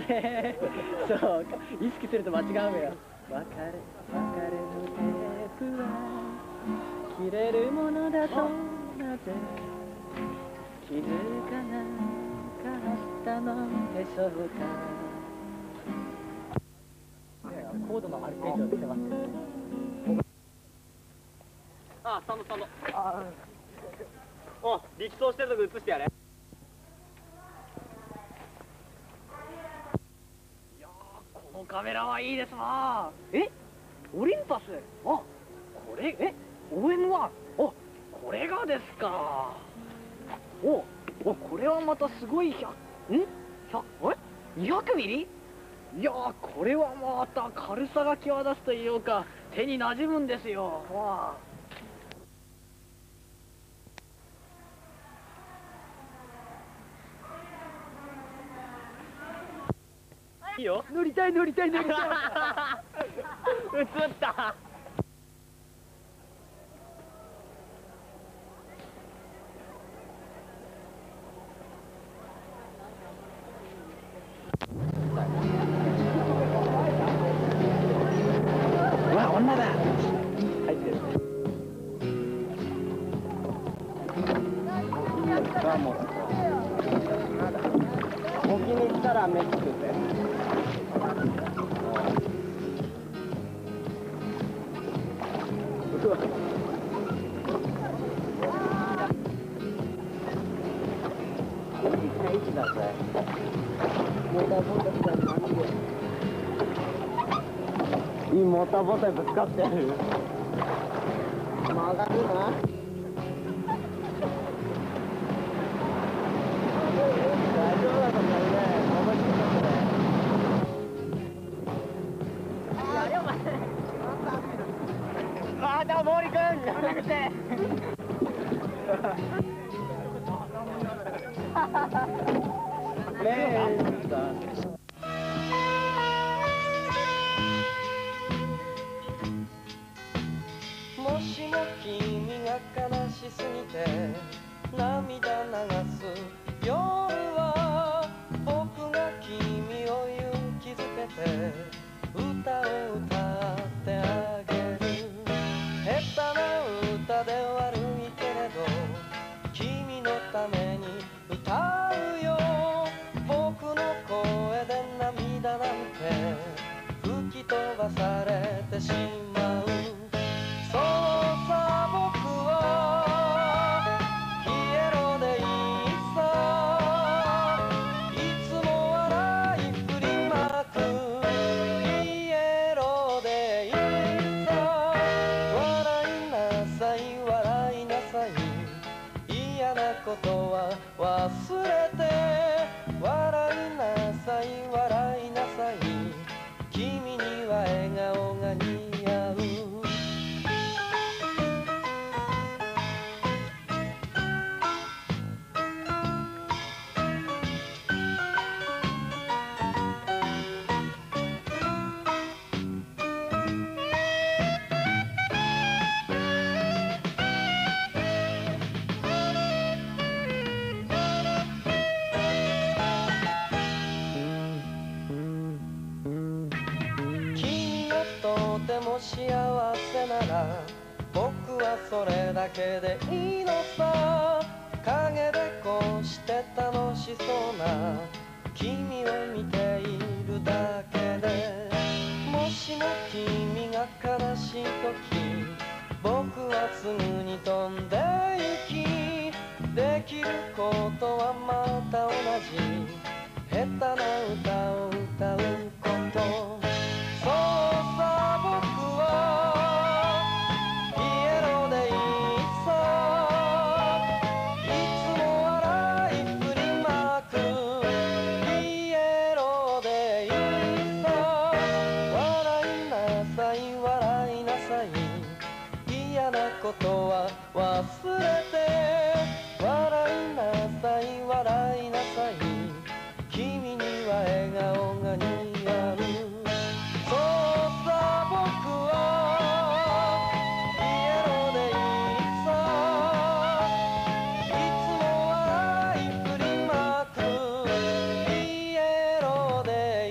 れそう意識すると間違うのよ。別れのテープは切れるものだとなぜ気づかなかったのでしょうか。コードのアルペジオ出てますね。あ、スタンドスタンド。お、力走してるとこ映してやれ。いやー、このカメラはいいですな。え、オリンパス。あ、これOM1。お、これがですか。お、これはまたすごい200ミリ。いやー、これはまた軽さが際立つというか手に馴染むんですよ。わあ。いいよ。乗りたい。映った。うわ、女だ。入ってる。沖に行ったら飯食うぜ。いいモーターボタンぶつかってる。曲がるな。大丈夫だと思うね。思い切ってね。あ、じゃあ毛利君やめて。 もしも君が悲しすぎて涙流す夜は僕が君を勇気づけて歌を歌ってあげる。下手な歌で悪いけれど君のために歌うよ。僕の声で涙なんて吹き飛ばされてしまう。そうさ僕はピエロでいいさ。いつも笑い振りまくピエロでいいさ。笑いなさい笑いなさい。嫌なことは忘れて笑いなさい笑いなさい。君には笑顔が似合う。君がとても幸せなら僕はそれだけでいいのさ。陰でこうして楽しそうな君を見ているだけで。もしも君が悲しい時僕はすぐに飛んで行きできることはまた同じ下手な歌を歌うこと。そうさ僕はピエロでいいさ。いつも笑い振りまくピエロでいいさ。笑いなさい笑いなさい。嫌なことは忘れて笑いなさい笑いなさい。君には笑顔が似合う。そうさ僕はピエロでいいさ。いつも笑い振りまくピエロで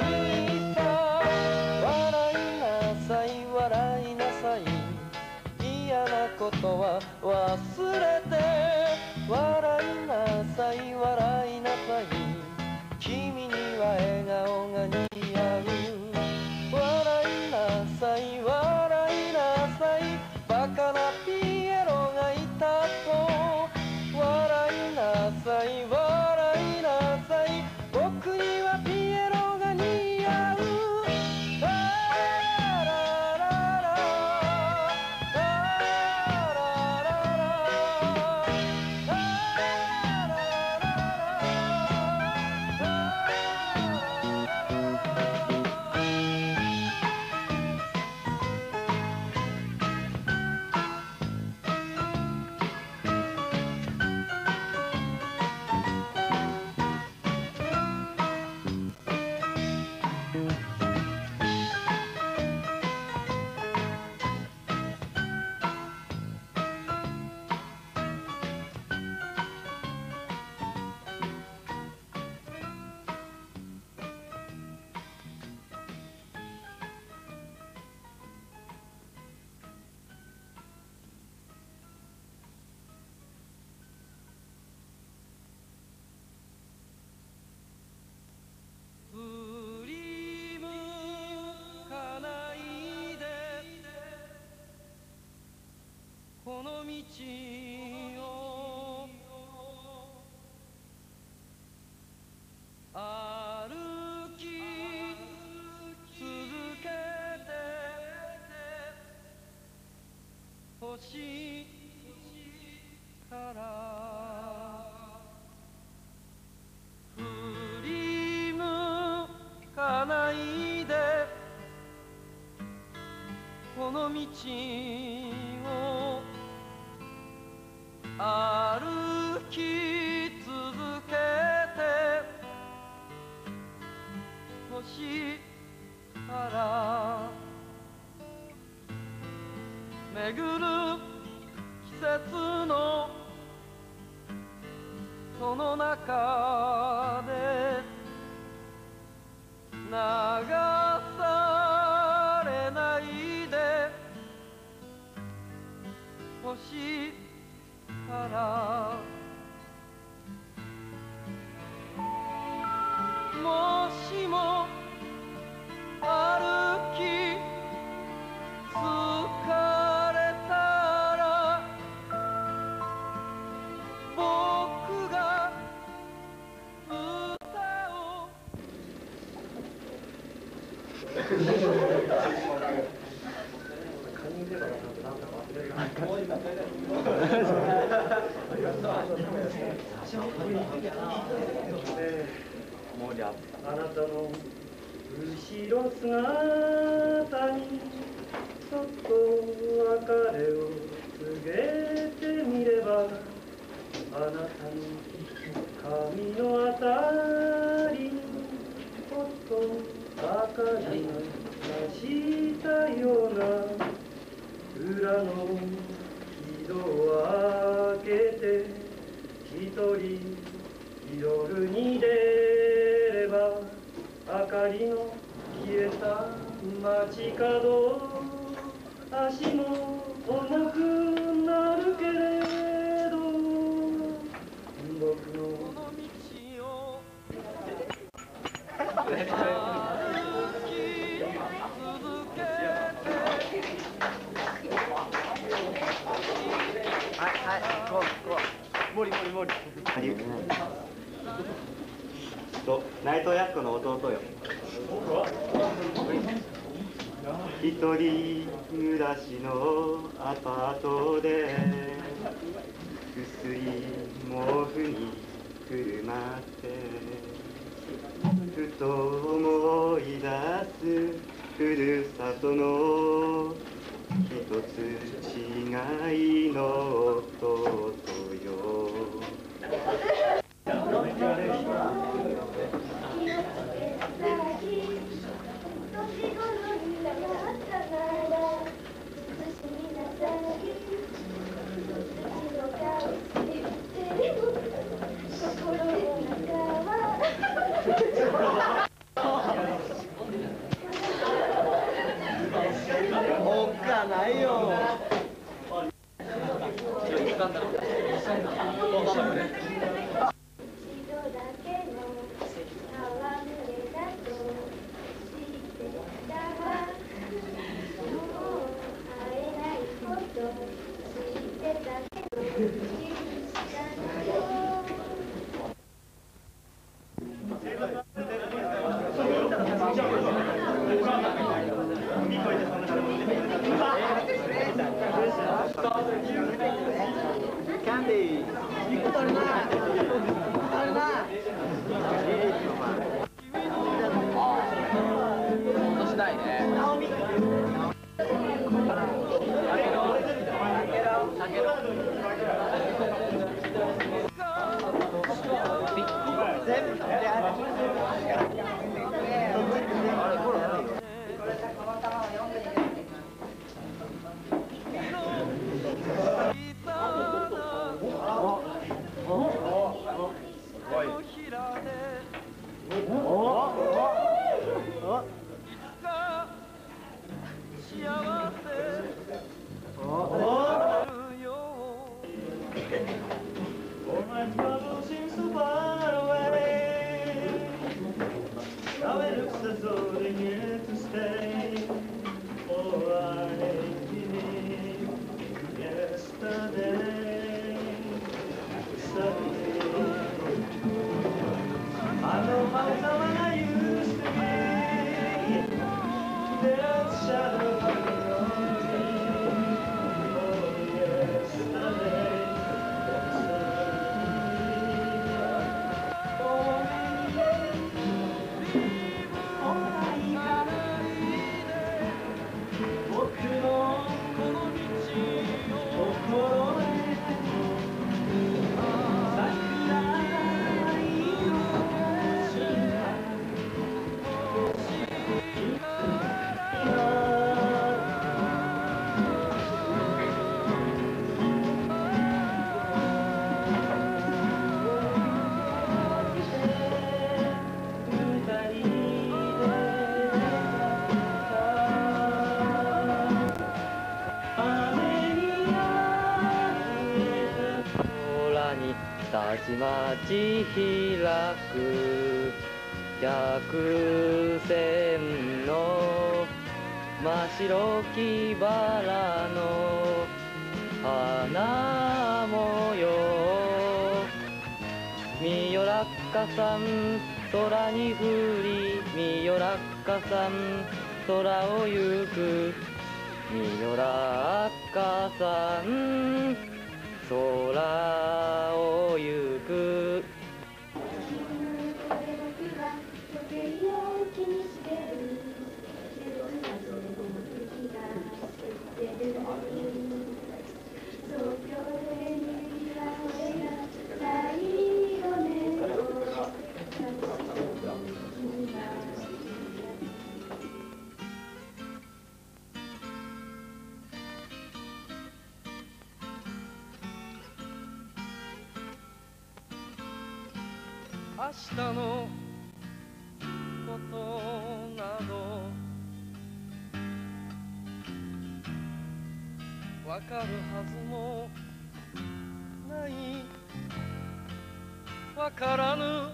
ことは忘れて笑いなさい笑いなさい君には笑顔が似合う笑いなさい笑いなさいバカなピエロがいたと笑いなさい笑いなさい僕にはピエロが似合う振り向かないでこの道を歩き続けてほしいから振り向かないでこの道を歩き続けてほしいから巡る季節のその中で流されないでほしいからもしも歩き疲れたら僕が歌をあなたの後ろ姿にそっと別れを告げてみればあなたの髪のあたりにほっと明かりが差したような裏の井戸を開けて一人夜に出れば明かりの消えた街角足も重くなるけれど僕のこの道を歩き続けて内藤靖子の弟よ。一人暮らしのアパートで薄い毛布にくるまってふと思い出すふるさとの一つ違いの弟よ。 おっかないよ。 たちまち開く百線の真っ白きバラの花模様みよらっかさん空に降りみよらっかさん空を行くみよらっかさん空を行く明日のことなどわかるはずもないわからぬ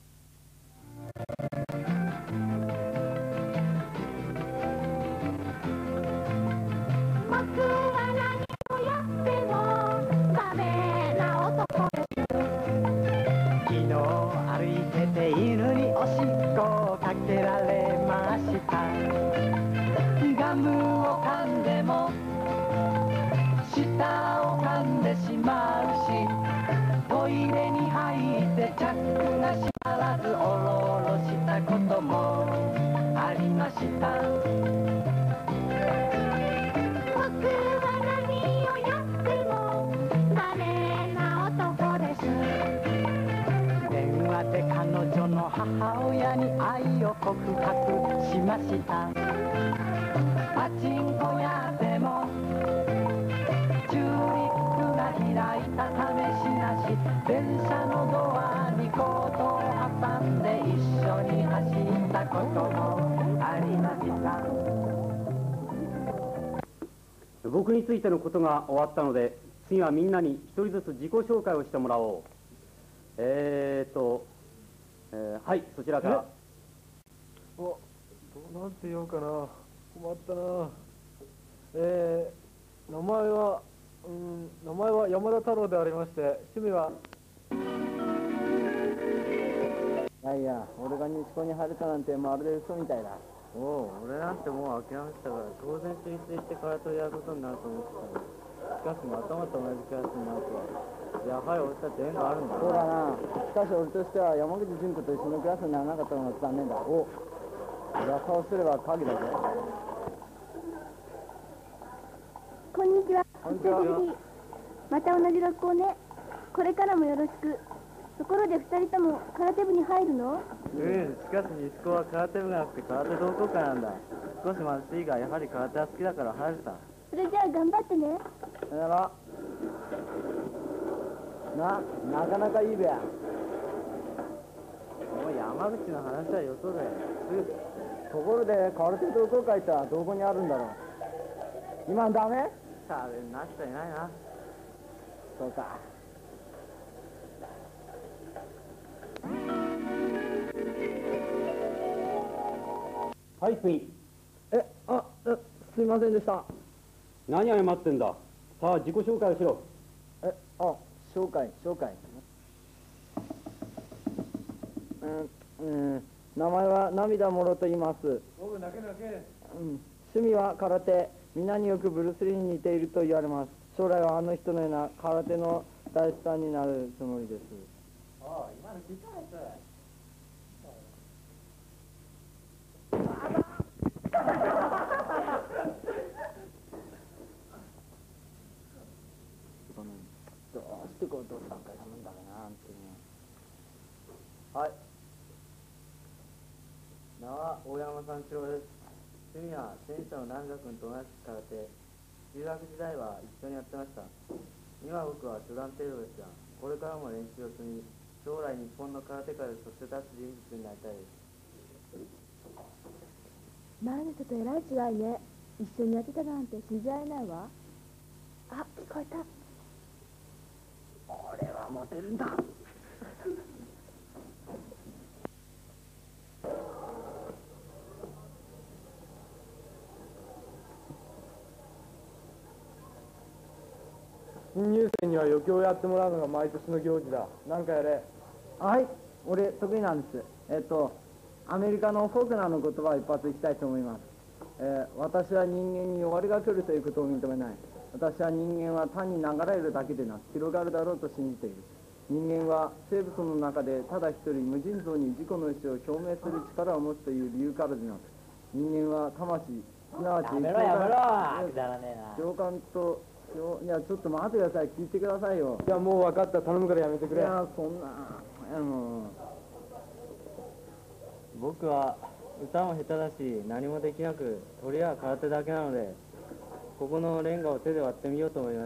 僕は何をやってもダメな男昨日歩いてて犬におしっこをかけられましたガムを噛んでも舌を噛んでしまうしトイレに入ってチャックが閉まらずおろおろしたこともありました僕は何をやってもダメな男です電話で彼女の母親に愛を告白しましたパチンコ屋でもチューリップが開いた試しなし電車のドアにコートを挟んで一緒に走ったこともありました僕についてのことが終わったので次はみんなに一人ずつ自己紹介をしてもらおう。はい、そちらから。 なんて言おうかな。困ったな。名前は山田太郎でありまして、趣味は。 いや、俺が西高に入れたなんてまるで嘘みたいだ。 おお、俺なんてもう諦めてたから当然進出して空手をやることになると思ってたの。しかしまたまた同じクラスになるとは、やはり俺たち縁があるんだ。 そうだな。しかし俺としては山口純子と一緒のクラスにならなかったのが残念だ。お、噂をすれば鍵だぜ。 こんにちは。 こんにちは。 また同じ学校ね。これからもよろしく。ところで2人とも空手部に入るの？ しかし西高は空手部がなくて空手同好会なんだ。少し貧しいがやはり空手は好きだから入るさ。 それじゃあ頑張ってね。 さよなら。なかなかいいべや。 もう山口の話はよそで。 ところで空手同好会ってはどこにあるんだろう。今ダメ？ さあ、なしちゃいないな。 そうか。 はい、次。 すいませんでした。 何謝ってんだ。さあ、自己紹介をしろ。 紹介。名前は涙もろと言います。趣味は空手。皆によくブルース・リーに似ていると言われます。将来はあの人のような空手の大スターになるつもりです。 今の聞いたやつ。 どうしてこうどう3回頼んだかななんてね。 はい。名は大山三四郎です。趣味は戦車の南君と同じく空手。中学時代は一緒にやってました。今僕は初段程度ですが、これからも練習を積み、将来日本の空手界でそして立つ人物になりたいです。 前の人とえらい違いね。一緒にやってたなんて信じられないわ。あ、聞こえた。 俺はモテるんだ。 新入生には余興をやってもらうのが毎年の行事だ。なんかやれ。 はい、俺得意なんです。アメリカのフォークナーの言葉を一発いきたいと思います。私は人間に弱りが来るということを認めない。私は人間は単に流れるだけでなく広がるだろうと信じている。人間は生物の中でただ一人無尽蔵に自己の意志を表明する力を持つという理由からでなく、人間は魂、すなわち共感と、いやちょっと待ってください、聞いてくださいよ。 いやもう分かった、頼むからやめてくれ。 いやそんな僕は歌も下手だし何もできなく、とりあえず空手だけなので、ここのレンガを手で割ってみようと思います。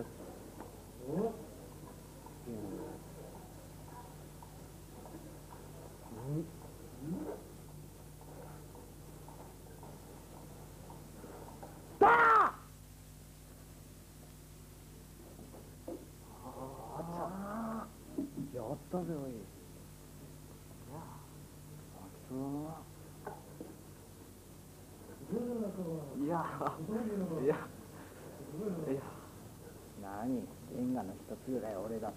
やったぜおい。いや何レンガの一つぐらい俺だって。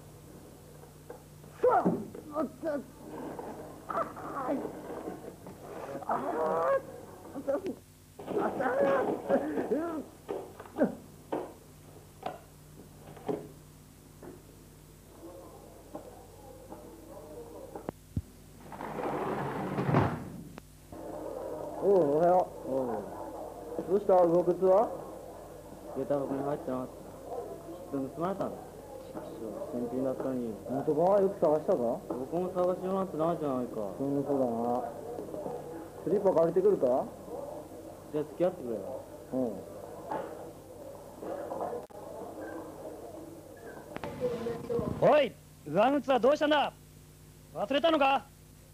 おはよう。どうした？動物は？ 下駄箱に入ってなかった。きっと盗まれたんだ。新品だったのに。 本当か？よく探したか？ どこも探しようなんてないじゃないか。 そうだな。スリッパ借りてくるか？ じゃあ付き合ってくれよ。 おい、上靴はどうしたんだ。忘れたのか。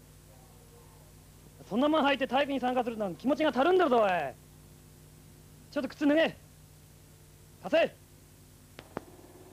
そんなもん履いて体育に参加するの気持ちがたるんでるぞおい。ちょっと靴脱げ。貸せ。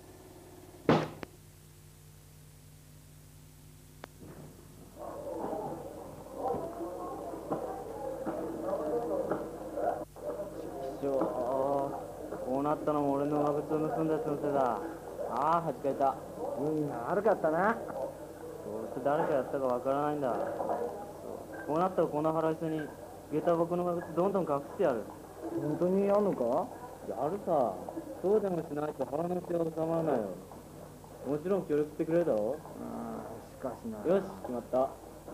こうなったのも俺の上靴を盗んだやつのせいだ。ああ、はじかれた。 みんな悪かったな。 どうして誰がやったかわからないんだ。こうなったらこの腹いせに下駄箱の上靴どんどん隠してやる。 本当にやんのか？ やるさ。そうでもしないと腹の内は収まらないよ。もちろん協力してくれるだろ。 ああ、しかしな。 よし、決まった。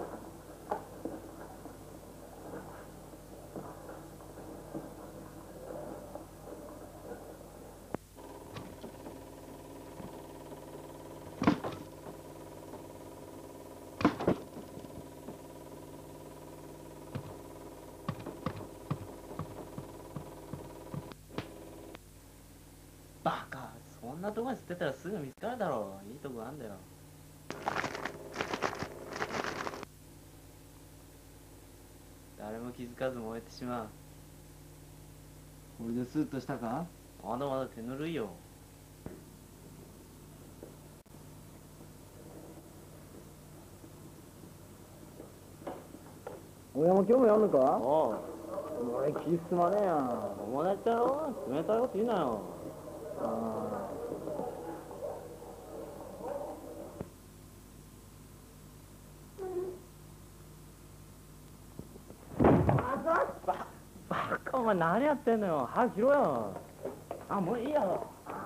バカ、そんなとこに捨てたらすぐ見つかるだろう。いいとこあんだよ。誰も気づかず燃えてしまう。 これでスーッとしたか？ まだまだ手ぬるいよ。 親も今日もやんのか？ おう、 俺気進まねえや。 友達だろ。冷たいこと言うなよ。 あバカ、お前何やってんのよ。早くしろよ。あ、もういいや。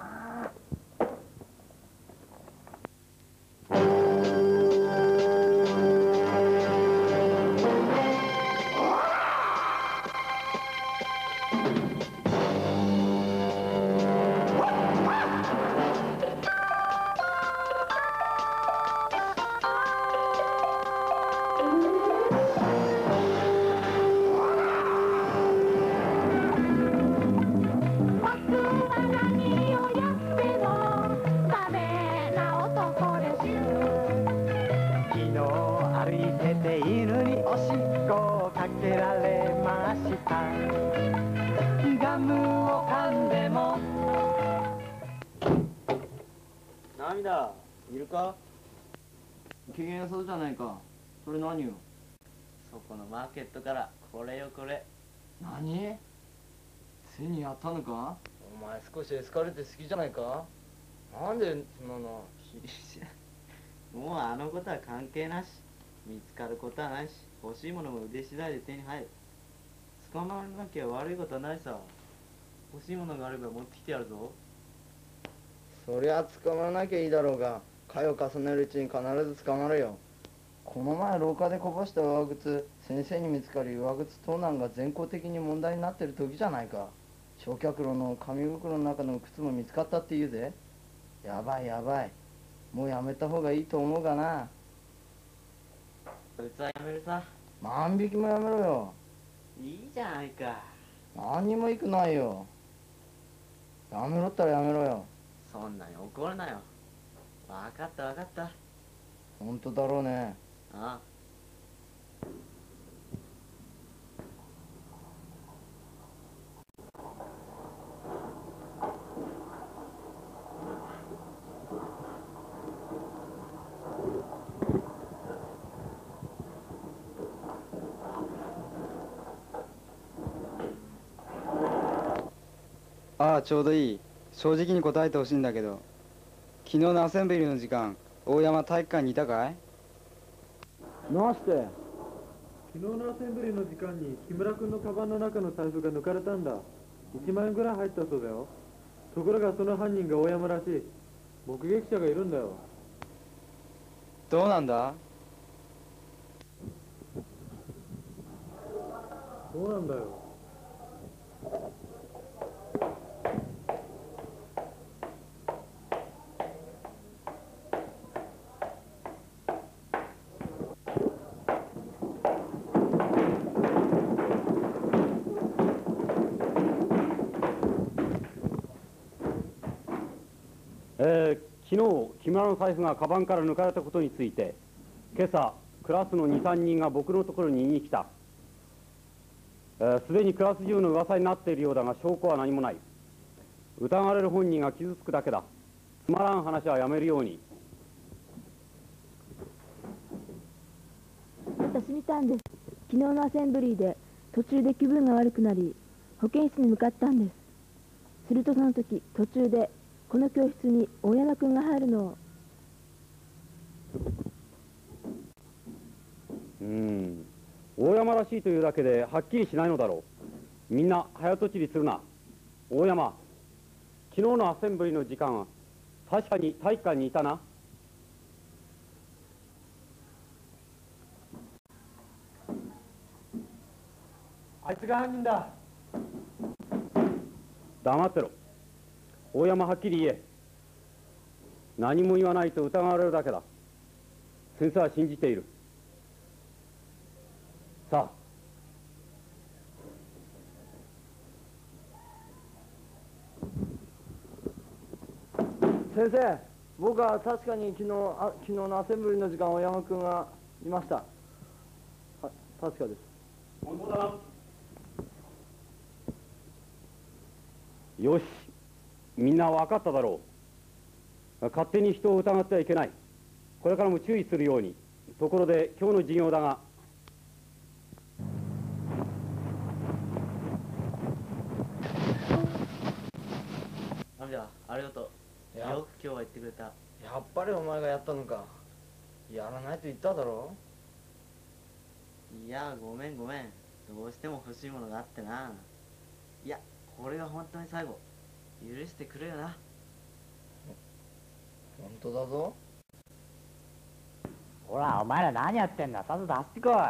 僕は何をやってもダメな男です。 昨日歩いてて犬におしっこをかけられました。ガムを噛んでも涙、いるか？ 機嫌良さそうじゃないか。それ何よ？ そこのマーケットからこれよこれ。 何？背にやったのか？ お前少しエスカレート好きじゃないか？なんでそんなの。 もうあのことは関係なし。見つかることはないし、欲しいものも腕次第で手に入る。捕まらなきゃ悪いことはないさ。欲しいものがあれば持ってきてやるぞ。 そりゃ捕まらなきゃいいだろうが、回を重ねるうちに必ず捕まるよ。この前廊下でこぼした上靴、先生に見つかり上靴盗難が全校的に問題になってる時じゃないか。焼却炉の紙袋の中の靴も見つかったって言うぜ。やばいやばい。もうやめた方がいいと思うがな。 そいつはやめるさ。 万引きもやめろよ。 いいじゃないか。 何にもいくないよ。やめろったらやめろよ。 そんなに怒るなよ。わかったわかった。 本当だろうね。 あああ、ちょうどいい。正直に答えてほしいんだけど、昨日のアセンブリの時間、大山体育館にいたかい？ なして？ 昨日のアセンブリの時間に木村君のカバンの中の財布が抜かれたんだ。1万円ぐらい入ったそうだよ。ところがその犯人が大山らしい。目撃者がいるんだよ。 どうなんだ？ そうなんだよ。 昨日木村の財布がカバンから抜かれたことについて、今朝クラスの2、3人が僕のところに言いに来た。すでにクラス中の噂になっているようだが証拠は何もない。疑われる本人が傷つくだけだ。つまらん話はやめるように。 私見たんです。昨日のアセンブリーで途中で気分が悪くなり、 保健室に向かったんです。するとその時、途中でこの教室に大山くんが入るのを。 大山らしいというだけではっきりしないのだろう。みんな早とちりするな。大山、昨日のアセンブリの時間は確かに体育館にいたな。 あいつが犯人だ。 黙ってろ。大山、はっきり言え。何も言わないと疑われるだけだ。先生は信じている。さあ。 先生、僕は確かに昨日のアセンブリの時間、大山君がいました。確かです。 本当だな。よし、みんな分かっただろう。勝手に人を疑ってはいけない。これからも注意するように。ところで今日の授業だが、 ありがとう。よく今日は言ってくれた。 やっぱりお前がやったのか。やらないと言っただろ。 いや、ごめん。どうしても欲しいものがあってな。いや、これが本当に最後。許してくれよな。 本当だぞ。 ほら、お前ら何やってんだ。さっさと走ってこい。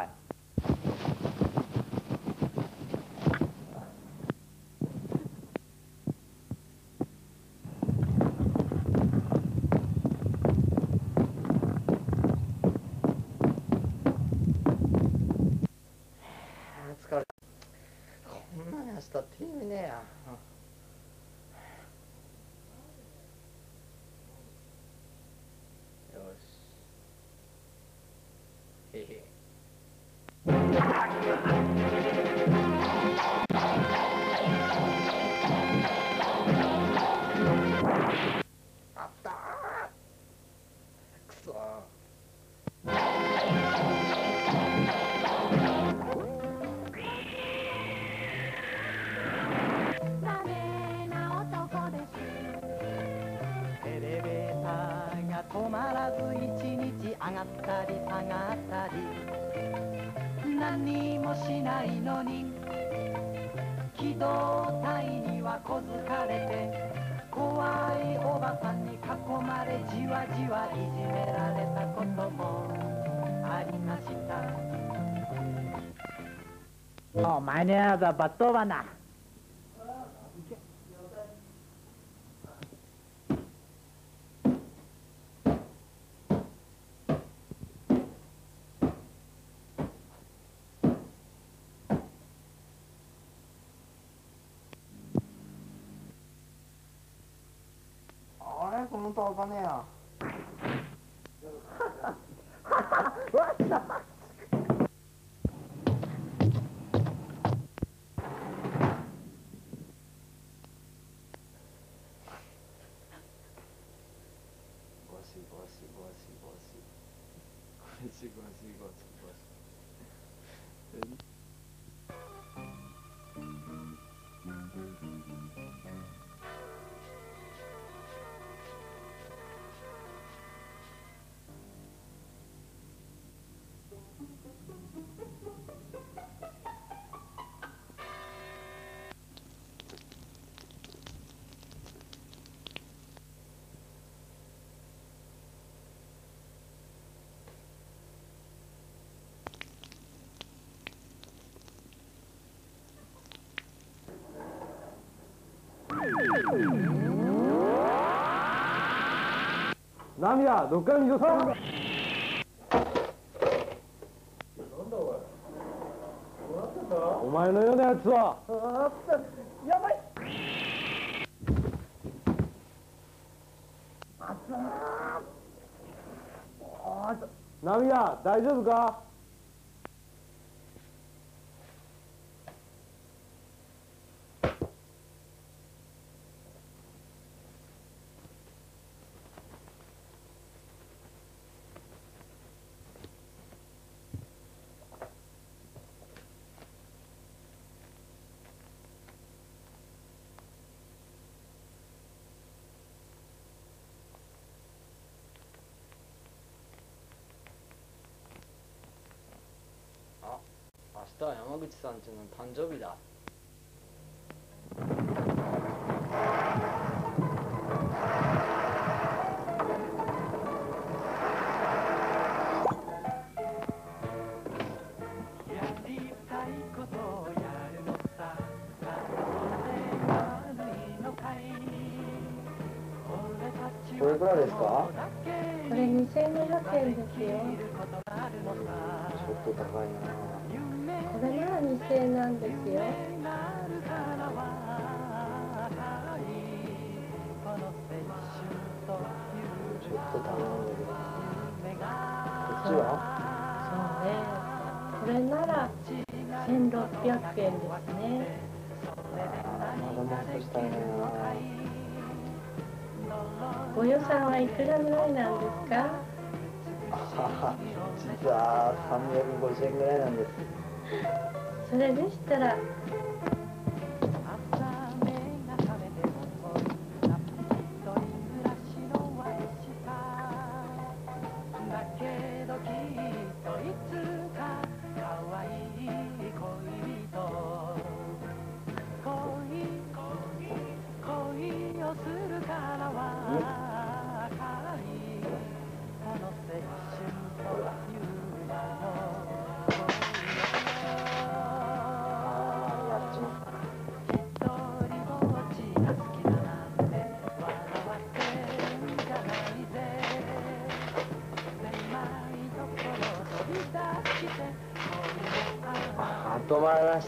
疲れた。こんなに走ったって意味ねえや。よし。へへ。あったー。くそー。 ダメな男です。 エレベーターが止まらず一日上がったり下がったり何にもしないのに機動隊には小づかれて怖いおばさんに囲まれじわじわいじめられたこともありました。 お前のやつはバットバンだ。 あれ、この音開かねえや。 涙、どっから水をさんだ。お前のようなやつは。やばい。涙、大丈夫か。 日は山口さんちの誕生日だ。 これいくらですか？ これ2500円ですよ。 ちょっと高いな。 これなら2000円なんですよ。 ちょっと高いんだけど。こっちは？ そうね。これなら1600円ですね。 まだもう少し足りないな。 ご予算はいくらぐらいなんですか？ 実は350円ぐらいなんです。 それでしたら止まりました。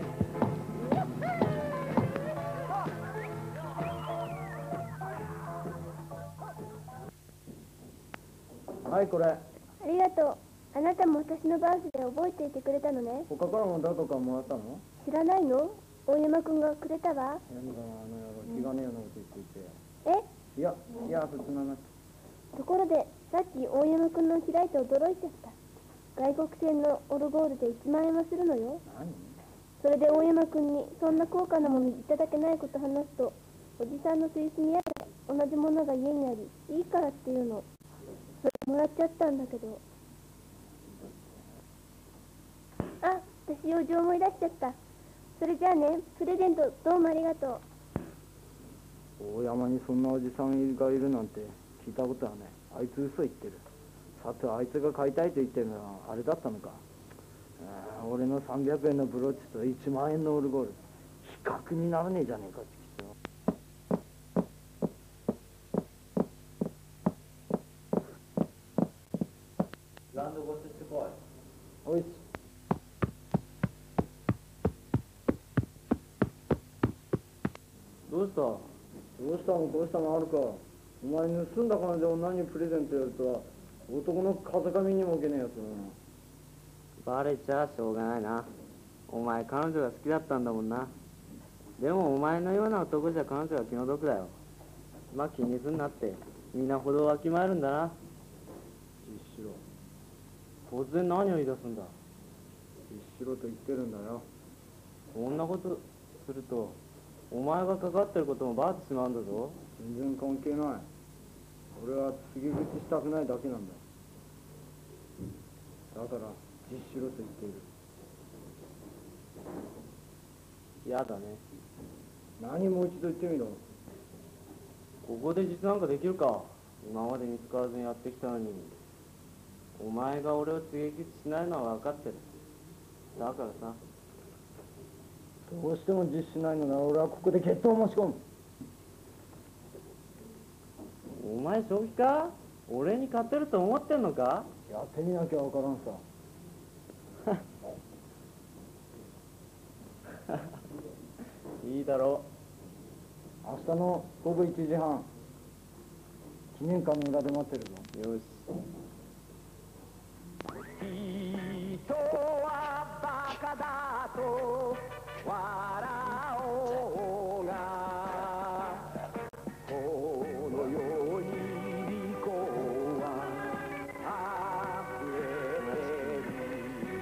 はい、これ。 ありがとう。あなたも私のバースデー覚えていてくれたのね。 他からもだとかもらったの？ 知らないの？大山くんがくれたわ。 何かな、気がねえようなこと言っていて。 え？ いや、普通の話。 ところで、さっき大山くんの開いて驚いちゃった。外国製のオルゴールで1万円はするのよ。 何？ それで大山くんにそんな高価なものいただけないこと話すと、おじさんのスイスにある同じものが家にあり、いいからっていうの。それもらっちゃったんだけど。あ、私用事思い出しちゃった。それじゃあね、プレゼントどうもありがとう。 大山にそんなおじさんがいるなんて聞いたことはない。あいつ嘘言ってる。さてあいつが買いたいと言ってるのはあれだったのか。俺の300円のブローチと1万円のオルゴール、比較にならねえじゃねえかってグランドごしてこい。 おいし。 どうした？ どうしたもこうしたもあるか。お前盗んだ金で女にプレゼントやるとは男の風上にも置けねえやつだな。 バレちゃしょうがないな。お前彼女が好きだったんだもんな。でもお前のような男じゃ彼女は気の毒だよ。まあ気にすんなって。みんな歩道をわきまえるんだな。 実しろ。 突然何を言い出すんだ。 実しろと言ってるんだよ。 そんなことするとお前がかかってることもバレてしまうんだぞ。 全然関係ない。俺は告げ口したくないだけなんだ。だから実しろと言っている。 嫌だね。 何もう一度言ってみろ。 ここで実なんかできるか。今まで見つからずにやってきたのに。お前が俺を告げ口しないのは分かってる。だからさ。 どうしても実しないのなら俺はここで決闘を申し込む。 お前正気か？俺に勝てると思ってんのか？ やってみなきゃ分からんさ。 いいだろう。明日の午後1時半、記念館の裏で待ってるぞ。 よし。 人はバカだと笑おうが、この世に利口は溢れてる。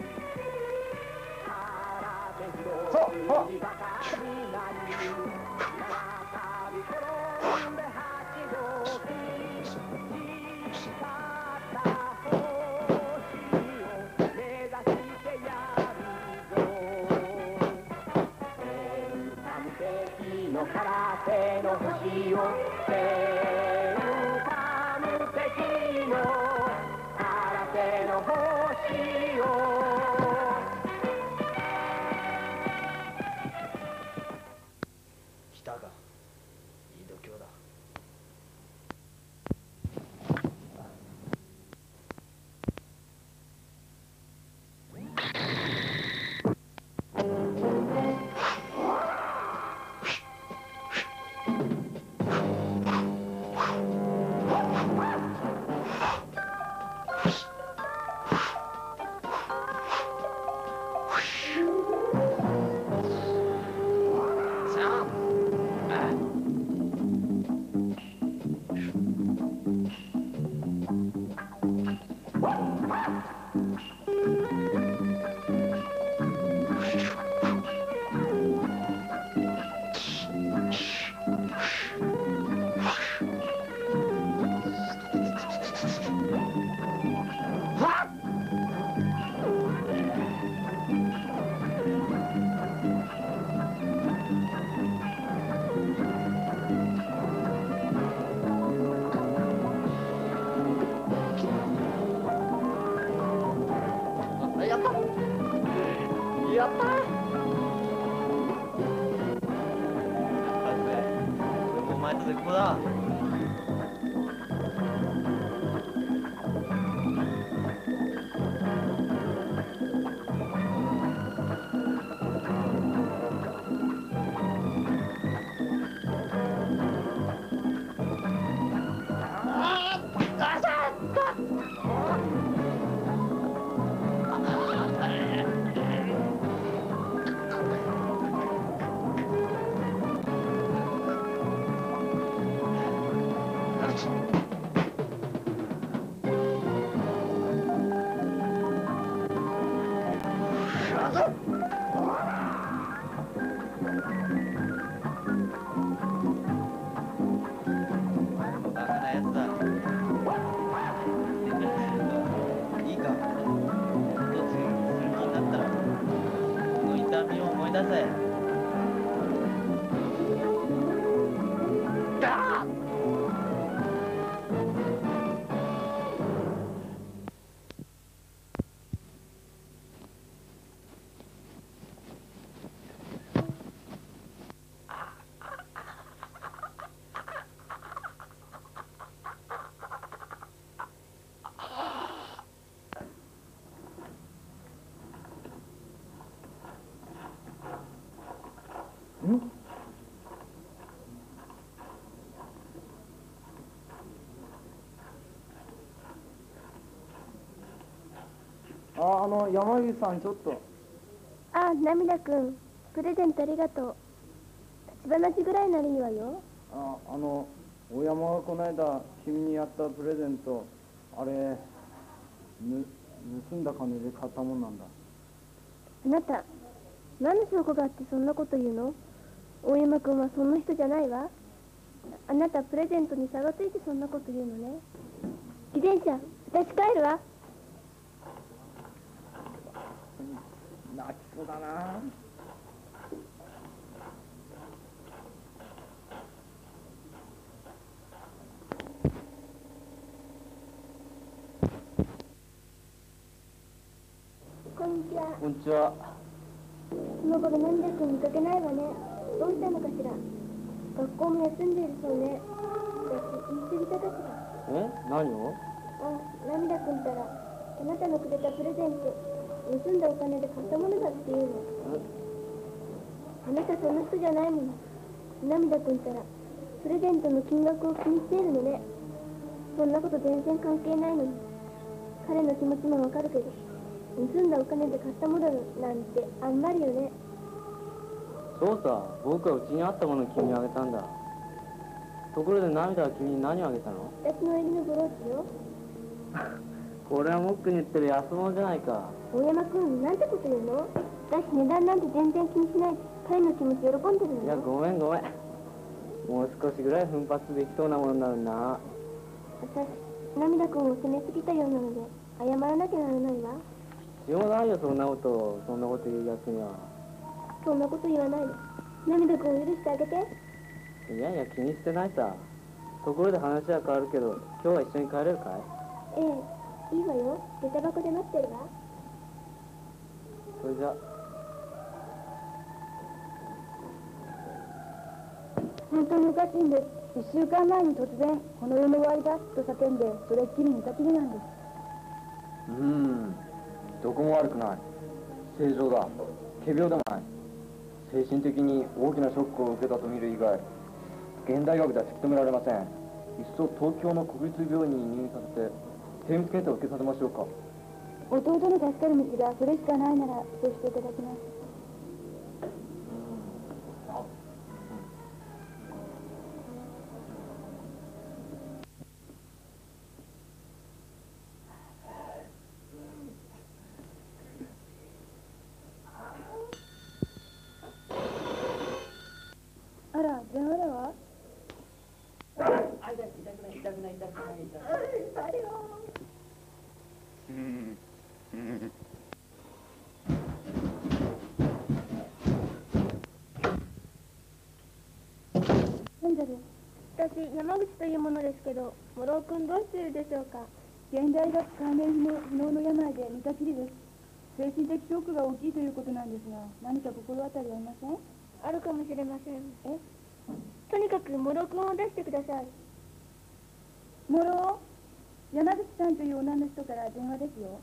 腹で広いバカになり、七旅転んで八度き、誓ったせの星を天下無敵の荒瀬の星を来たか、いい度胸だ。 やったお前と絶好だ。 山口さん、ちょっと。 あ、涙くん、プレゼントありがとう。立ち話ぐらいならいいわよ。 大山がこの間君にやったプレゼント、あれ盗んだ金で買ったもんなんだ。 あなた、何の証拠があってそんなこと言うの？大山くんはそんな人じゃないわ。あなたプレゼントに差がついてそんなこと言うのね。自転車、私帰るわ。 泣きそうだな。 こんにちは。 こんにちは。 その頃涙くん見かけないわね。どうしたのかしら。学校も休んでいるそうね。私言い過ぎたかしら。 何を？ あ、涙くんったらあなたのくれたプレゼント盗んだお金で買ったものだっていうの。あなたそんな人じゃないもの。涙くんったらプレゼントの金額を気にしているのね。そんなこと全然関係ないのに。彼の気持ちもわかるけど、盗んだお金で買ったものなんてあんまりよね。 そうさ、僕はうちにあったものを君にあげたんだ。ところで涙は君に何をあげたの？ 私の襟のブローチよ。 これはモックに言ってる安物じゃないか。 大山くん、なんてこと言うの？私値段なんて全然気にしない。彼の気持ち喜んでるのよ。 いや、ごめん。もう少しぐらい奮発できそうなものになるな。 私、涙くんを責めすぎたようなので謝らなきゃならないわ。 必要ないよ、そんなこと言うやつには。 そんなこと言わないで。涙くんを許してあげて。 いやいや気にしてないさ。ところで話は変わるけど、今日は一緒に帰れるかい？ ええ、いいわよ。下駄箱で待ってるわ。 それじゃ。 本当におかしいんです。1週間前に突然、この世の終わりだと叫んで、それっきり寝たきりなんです。 どこも悪くない。正常だ。仮病でもない。精神的に大きなショックを受けたと見る以外、現代学では突き止められません。いっそ東京の国立病院に入院させて、精密検査を受けさせましょうか。 弟の助かる道がそれしかないなら、そうしていただきます。あら、電話だわ。なんだろう。私、山口というものですけど、諸尾君どうしているでしょうか。現代学関連不能の病で寝たきりです。精神的ショックが大きいということなんですが、何か心当たりはありません？あるかもしれません。とにかく諸尾君を出してください。諸尾、山口さんという女の人から電話ですよ。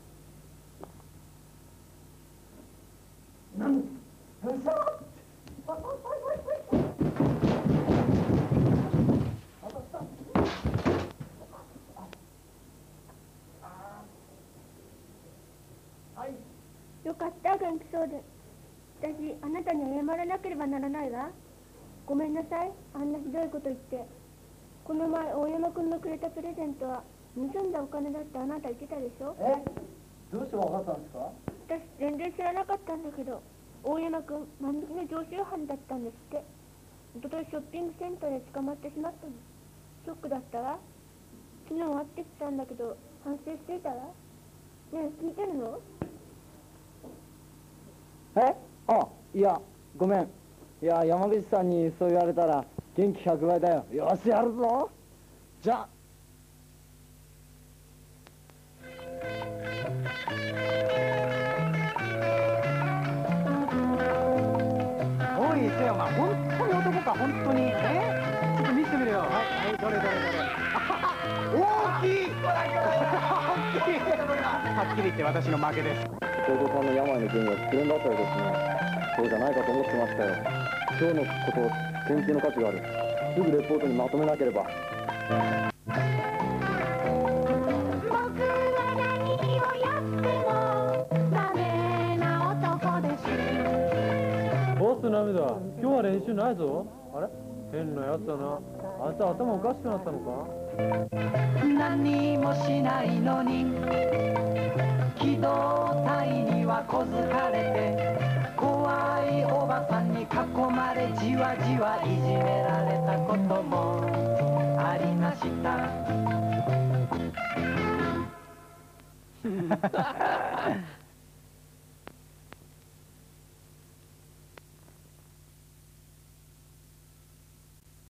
よかった、元気そうで。私、あなたに謝らなければならないわ。ごめんなさい、あんなひどいこと言って。この前、大山君のくれたプレゼントは、盗んだお金だってあなた言ってたでしょ。 どうして分かったんですか？ 私、全然知らなかったんだけど、大山君、万引きの常習犯だったんですって。一昨日ショッピングセンターで捕まってしまったの。ショックだったわ。昨日会ってきたんだけど、反省していたわ。ねえ、聞いてるの？ いや、ごめん。いや、山口さんにそう言われたら元気100倍だよ。よし、やるぞ。じゃあ。 おい、せやお前、本当に男か、本当に。ちょっと見せてみるよ。はい、どれ。大きい大きいはっきり言って私の負けです。 弟さんの病の原因は失恋だったようですね。そうじゃないかと思ってましたよ。今日のことを研究の価値がある。すぐレポートにまとめなければ。 ボス涙、今日は練習ないぞ。あれ変なやつだな。あんた頭おかしくなったのか？ 何もしないのに機動隊には小づかれて怖いおばさんに囲まれじわじわいじめられたこともありました